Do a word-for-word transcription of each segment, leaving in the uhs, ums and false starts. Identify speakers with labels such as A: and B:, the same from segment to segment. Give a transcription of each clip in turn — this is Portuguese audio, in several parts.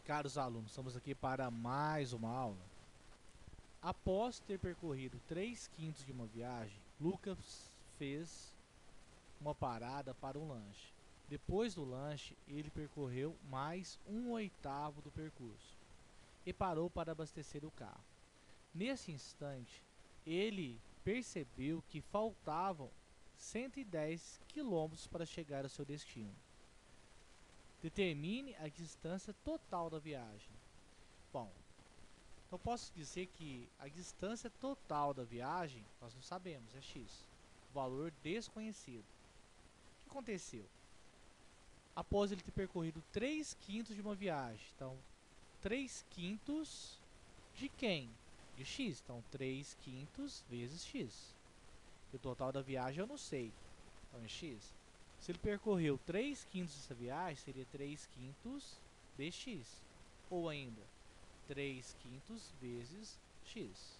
A: Caros alunos, estamos aqui para mais uma aula. Após ter percorrido três quintos de uma viagem, Lucas fez uma parada para um lanche. Depois do lanche, ele percorreu mais um oitavo do percurso e parou para abastecer o carro. Nesse instante, ele percebeu que faltavam cento e dez quilômetros para chegar ao seu destino. Determine a distância total da viagem. Bom, eu posso dizer que a distância total da viagem, nós não sabemos, é x, valor desconhecido. O que aconteceu? Após ele ter percorrido três quintos de uma viagem, então três quintos de quem? De x, então três quintos vezes x. E o total da viagem eu não sei, então é x. Se ele percorreu três quintos dessa viagem, seria três quintos dx. Ou ainda, três quintos vezes x.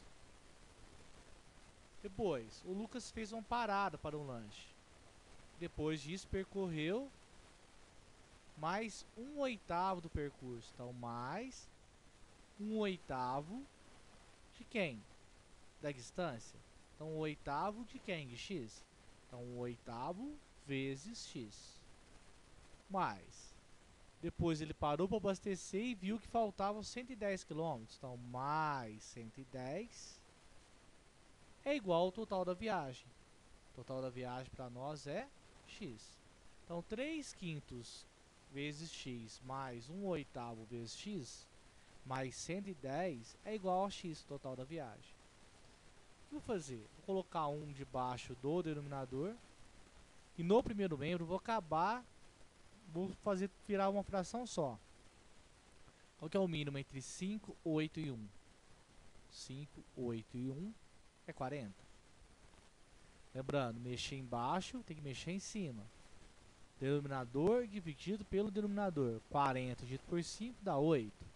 A: Depois, o Lucas fez uma parada para um lanche. Depois disso, percorreu mais um oitavo do percurso. Então, mais um oitavo de quem? Da distância. Então, o oitavo de quem? De x. Então, o oitavo vezes x. Mais. Depois ele parou para abastecer e viu que faltavam cento e dez quilômetros. Então, mais cento e dez é igual ao total da viagem. O total da viagem para nós é x. Então, três quintos vezes x mais um oitavo vezes x mais cento e dez é igual a x, o total da viagem. O que eu vou fazer? Vou colocar um debaixo do denominador. E no primeiro membro, vou acabar, vou fazer virar uma fração só. Qual que é o mínimo entre cinco, oito e um? cinco, oito e um é quarenta. Lembrando, mexer embaixo tem que mexer em cima. Denominador dividido pelo denominador. quarenta dividido por cinco dá oito.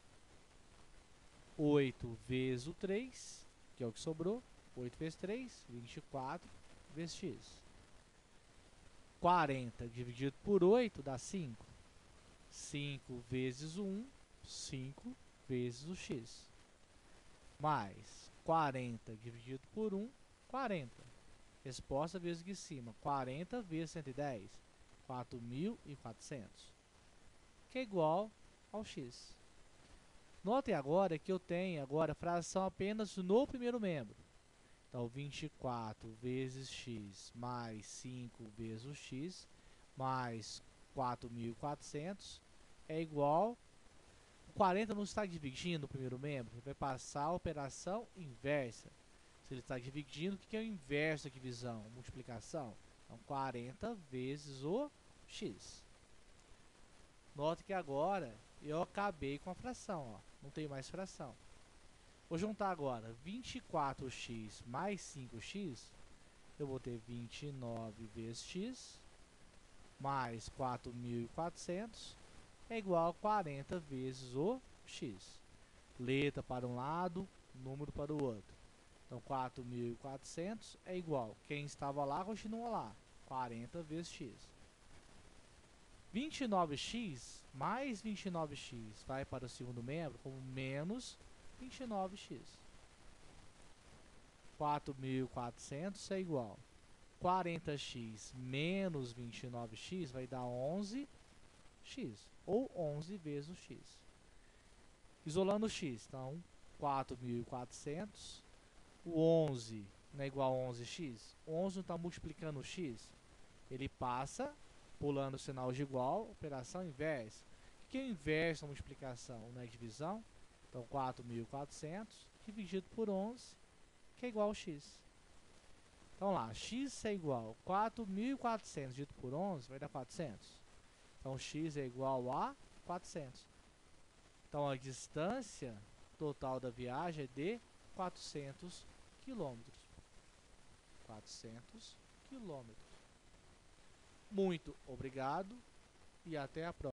A: oito vezes o três, que é o que sobrou. oito vezes três, vinte e quatro vezes x. quarenta dividido por oito dá cinco. cinco vezes o um, cinco vezes o x. Mais quarenta dividido por um, quarenta. Resposta vezes aqui em cima. quarenta vezes cento e dez, quatro mil e quatrocentos. Que é igual ao x. Notem agora que eu tenho agora fração apenas no primeiro membro. Então, vinte e quatro vezes x mais cinco vezes o x mais quatro mil e quatrocentos é igual. O quarenta não está dividindo o primeiro membro, ele vai passar a operação inversa. Se ele está dividindo, o que é o inverso da divisão? Multiplicação. Então, quarenta vezes o x. Note que agora eu acabei com a fração, ó. Não tem mais fração. Vou juntar agora vinte e quatro x mais cinco x. Eu vou ter vinte e nove vezes x mais quatro mil e quatrocentos é igual a quarenta vezes o x. Letra para um lado, número para o outro. Então, quatro mil e quatrocentos é igual. Quem estava lá, continua lá. quarenta vezes x. vinte e nove x mais vinte e nove x vai para o segundo membro como menos vinte e nove x. quatro mil e quatrocentos é igual. quarenta x menos vinte e nove x vai dar onze x. Ou onze vezes o x. Isolando o x. Então, quatro mil e quatrocentos. O onze não é igual a onze x? O onze não está multiplicando o x? Ele passa, pulando o sinal de igual, operação inversa. O que é o inverso da multiplicação? Não é divisão? Então, quatro mil e quatrocentos dividido por onze, que é igual a x. Então, lá, x é igual a quatro mil e quatrocentos dividido por onze, vai dar quatrocentos. Então, x é igual a quatrocentos. Então, a distância total da viagem é de quatrocentos quilômetros. quatrocentos quilômetros. Muito obrigado e até a próxima.